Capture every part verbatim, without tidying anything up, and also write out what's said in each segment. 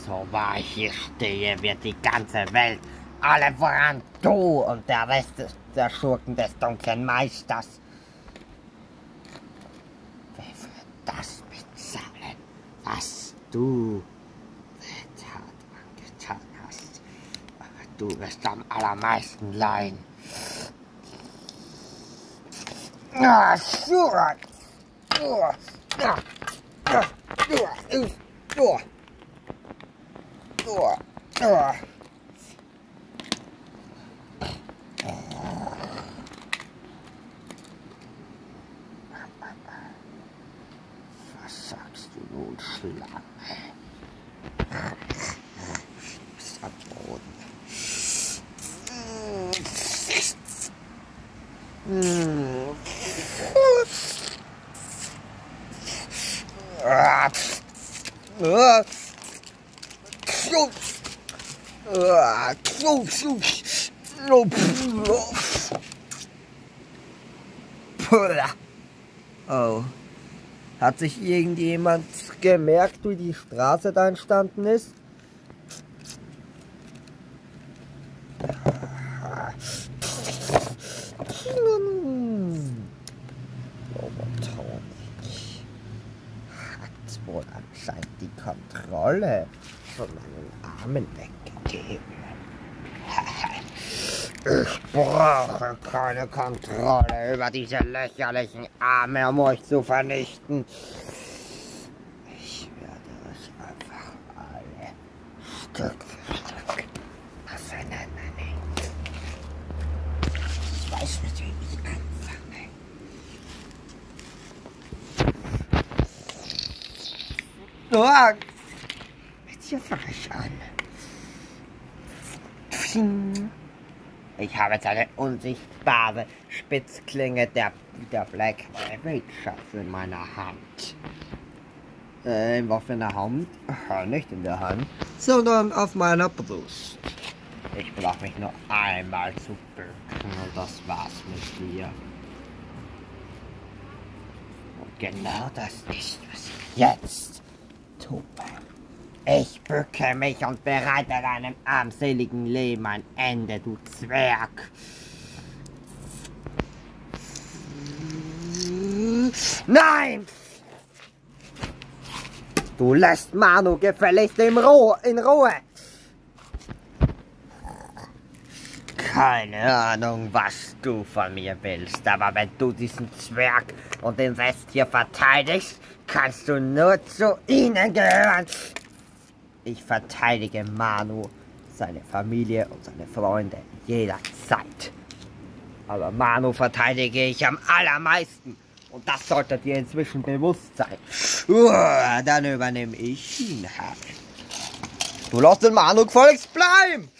So wahr ich hier stehe, wird die ganze Welt, alle voran du und der Rest der Schurken des dunklen Meisters, wer für das bezahlen, was du der Tat angetan hast. Aber du wirst am allermeisten leiden. Ah, Schurak! Oh, ja, ja, ja, oh, oh, oh. Was sagst du nun, Schlange? Du bist am Boden. Oh, hat sich irgendjemand gemerkt, wie die Straße da entstanden ist? Hat wohl anscheinend die Kontrolle von meinen Armen weggegeben. Ich brauche keine Kontrolle über diese lächerlichen Arme, um euch zu vernichten. Ich werde euch einfach alle Stück für Stück auseinandernehmen. Ich weiß nicht, wie ich anfange. Oh, jetzt hier fange ich an. Pfing. Ich habe seine unsichtbare Spitzklinge der, der Black Ravager in meiner Hand. Äh, was für eine Hand? Äh, nicht in der Hand, sondern auf meiner Brust. Ich brauche mich nur einmal zu bücken und das war's mit dir. Und genau das ist, was ich jetzt tue. Ich bücke mich und bereite deinem armseligen Leben ein Ende, du Zwerg. Nein! Du lässt Manu gefälligst in Ruhe. In Ruhe. Keine Ahnung, was du von mir willst, aber wenn du diesen Zwerg und den Rest hier verteidigst, kannst du nur zu ihnen gehören. Ich verteidige Manu, seine Familie und seine Freunde jederzeit. Aber Manu verteidige ich am allermeisten. Und das sollte dir inzwischen bewusst sein. Uah, dann übernehme ich ihn. Du lässt den Manu gefälligst bleiben.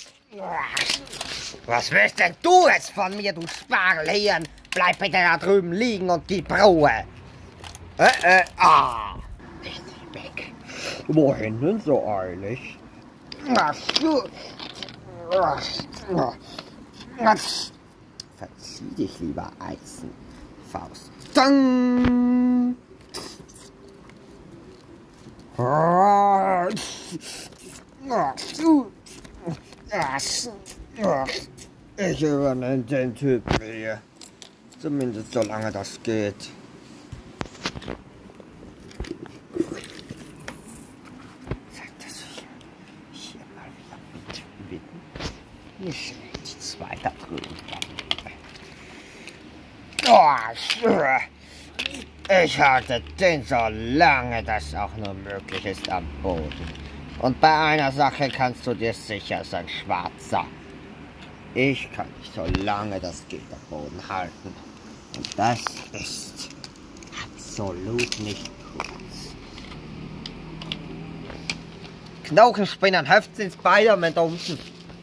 Was willst denn du jetzt von mir, du Spargelhirn? Bleib bitte da drüben liegen und gib Ruhe. Äh, äh, ah. Ich bin weg. Wohin denn so eilig? Verzieh dich lieber, Eisenfaust. Dang! Ich übernehme den Typen hier. Zumindest solange das geht. Nicht zwei da drüben. Oh, ich halte den so lange das auch nur möglich ist am Boden. Und bei einer Sache kannst du dir sicher sein, Schwarzer. Ich kann dich so lange das geht am Boden halten. Und das ist absolut nicht kurz. Knochenspinnern, Heft sind Spider-Man da unten.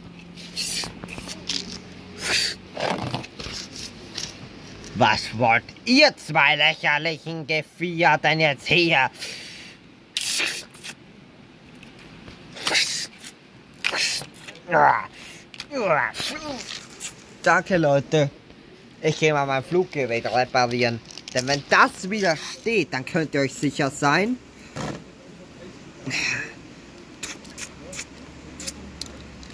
Was wollt ihr zwei lächerlichen Gevier denn jetzt hier? Danke, Leute. Ich gehe mal mein Fluggerät reparieren. Denn wenn das wieder steht, dann könnt ihr euch sicher sein,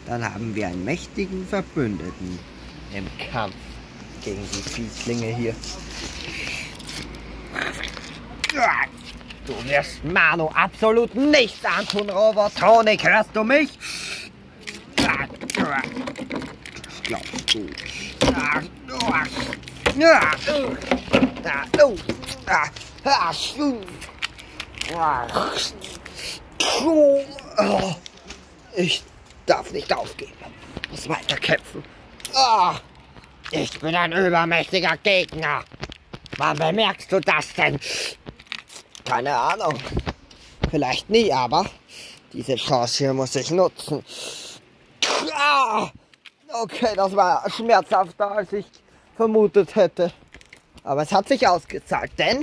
Dann haben wir einen mächtigen Verbündeten im Kampf gegen die Fieslinge hier. Du wirst Manu absolut nichts antun, Robotronik, hörst du mich? Das glaubst du. Ich darf nicht aufgeben. Ich muss weiter kämpfen. Ich bin ein übermächtiger Gegner. Wann bemerkst du das denn? Keine Ahnung. Vielleicht nie, aber diese Chance hier muss ich nutzen. Okay, das war schmerzhafter, als ich vermutet hätte. Aber es hat sich ausgezahlt, denn...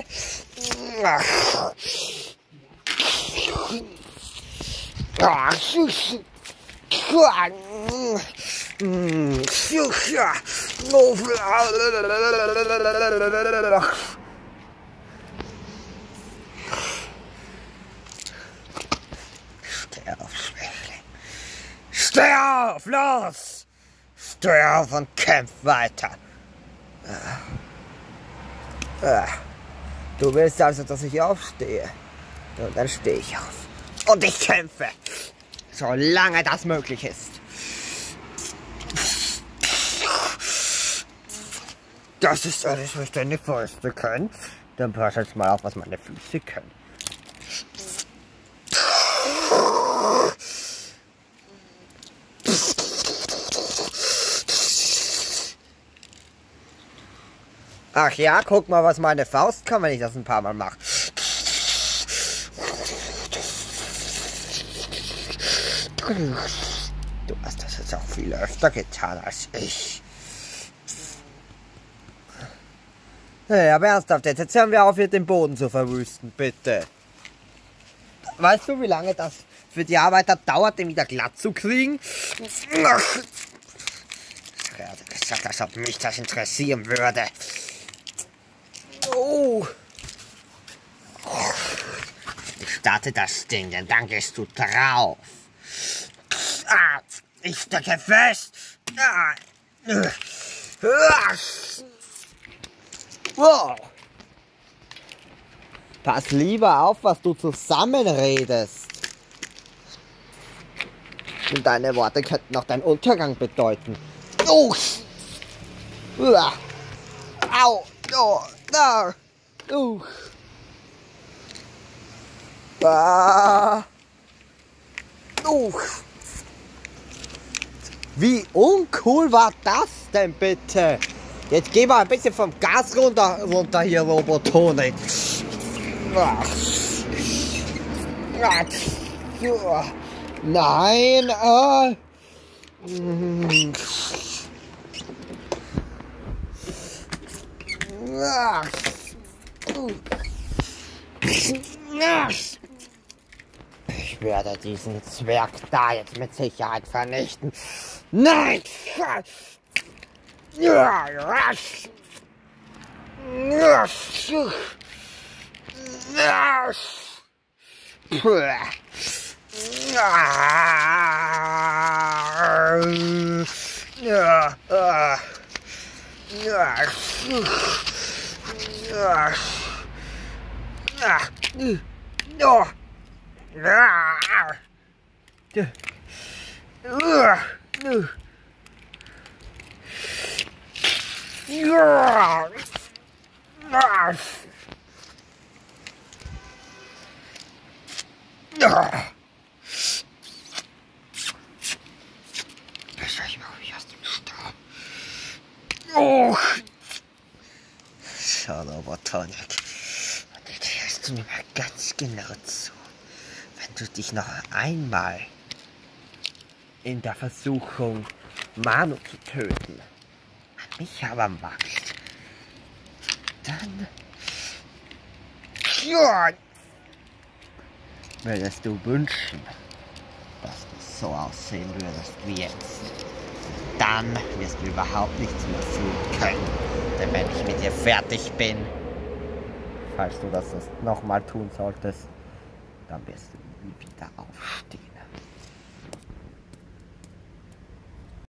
Steh auf, Schwächling. Steh auf, los! Steh auf und kämpf weiter. Du willst also, dass ich aufstehe? Und dann stehe ich auf. Und ich kämpfe, solange das möglich ist. Das ist alles, was deine Fäuste können. Dann pass jetzt mal auf, was meine Füße können. Ach ja, guck mal, was meine Faust kann, wenn ich das ein paar Mal mache. Du hast das jetzt auch viel öfter getan als ich. Hey, aber ernsthaft jetzt, jetzt hören wir auf, hier den Boden zu verwüsten, bitte. Weißt du, wie lange das für die Arbeiter dauert, den wieder glatt zu kriegen? Ich hätte gesagt, als ob mich das interessieren würde. Oh. Ich starte das Ding, denn dann gehst du drauf. Ah, ich stecke fest. Ah. Wow. Pass lieber auf, was du zusammenredest. Und deine Worte könnten auch deinen Untergang bedeuten. Oh. Au. Oh. Da. Uh. Ah. Uh. Wie uncool war das denn bitte? Jetzt geh mal ein bisschen vom Gas runter, runter hier, Robotronik. Nein. Äh. Ich werde diesen Zwerg da jetzt mit Sicherheit vernichten. Nein! Oh. Schau, Robotronik. Und jetzt hörst du mir mal ganz genau zu. Wenn du dich noch einmal in der Versuchung, Manu zu töten, an mich heranwagst, dann ja, würdest du wünschen, dass du so aussehen würdest wie jetzt. Dann wirst du überhaupt nichts mehr tun können. Denn wenn ich mit dir fertig bin, falls du das nochmal tun solltest, dann wirst du nie wieder aufstehen.